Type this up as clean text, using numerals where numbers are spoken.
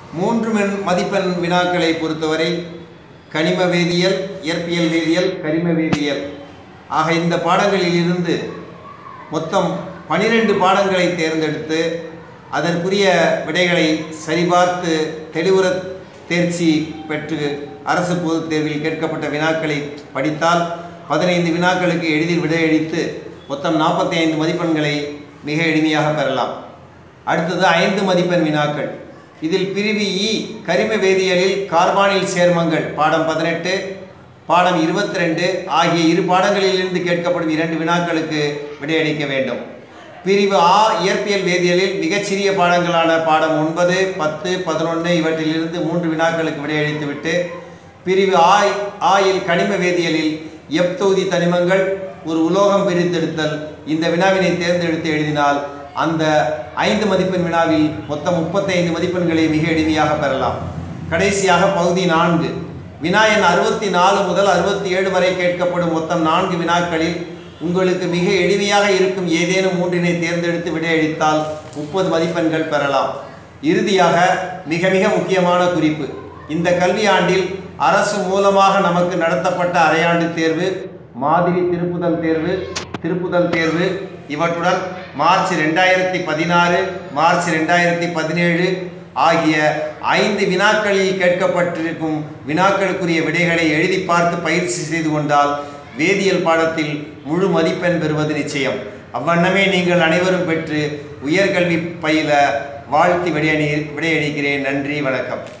3 மதிப்பெண் வினாக்களை பொறுத்தவரை கனிம வேதியியல், இயற்பியல் வேதியியல், கரிம வேதியியல் ஆக இந்த பாடங்களில் இருந்து மொத்தம் 12 பாடங்களை தேர்ந்தெடுத்து அதற்குரிய விடைகளை சரிபார்த்து தெளிவுற தேர்ச்சி பெற்று அரசு பொதுத் தேர்வில் கேட்கப்பட்ட வினாக்களை படித்தால் 15 வினாக்களுக்கு எளிதில் விடையளித்து மொத்தம் 45 மதிப்பெண்களை மிக எளிமையாக பெறலாம். அடுத்தது 5 மதிப்பெண் வினாக்கள். இதில் பிரிவு இ கரிம வேதியியலில் கார்பானில் சேர்மங்கள் பாடம் 18, பாடம் 22 ஆகிய இரு பாடங்களிலிருந்து கேட்கப்படும் 2 வினாக்களுக்கு விடையளிக்க வேண்டும். பிரிவு ஆ இயற்பியல் வேதியியலில் மிகச்சிறிய பாடங்களான பாடம் 9, 10, 11 இவற்றிலிருந்து 3 வினாக்களுக்கு விடையளித்துவிட்டு பிரிவு ஆயில் கனிம வேதியியலில் எப் தொகுதி தனிமங்கள் ஒரு உலோகம் பிரித்தெடுத்தல் இந்த வினாவினை தேர்ந்தெடுத்து எழுதினால் அந்த 5 மதிப்பெண் வினாவில் மொத்தம் 35 மதிப்பெண்களை மிக எளிமையாக பெறலாம். கடைசியாக பகுதி 4 வினா எண் 64 முதல் 67 வரை கேட்கப்படும் மொத்தம் 4 வினாக்களில் உங்களுக்கு மிக எளிமையாக இருக்கும் ஏதேனும் 3 தேர்ந்தெடுத்து விடையளித்தால் 30 மதிப்பெண்கள் பெறலாம். இறுதியாக மிக மிக முக்கியமான குறிப்பு, இந்த கல்வியாண்டில் அரசு மூலமாக நமக்கு நடத்தப்பட்ட அரையாண்டு தேர்வு, மாதிரி திருப்புதல் தேர்வு இவற்றுடன் மார்ச் 2016, மார்ச் 2017 ஆகிய 5 வினாக்களில் கேட்கப்பட்டிருக்கும் வினாக்களுக்குரிய விடைகளை எழுதி பார்த்து பயிற்சி செய்து கொண்டால் வேதியியல் பாடத்தில் முழு மதிப்பெண் பெறுவது நிச்சயம். அவ்வண்ணமே நீங்கள் அனைவரும் பெற்று உயர்கல்வி பயில வாழ்த்தி விடையளிக்கிறேன். நன்றி, வணக்கம்.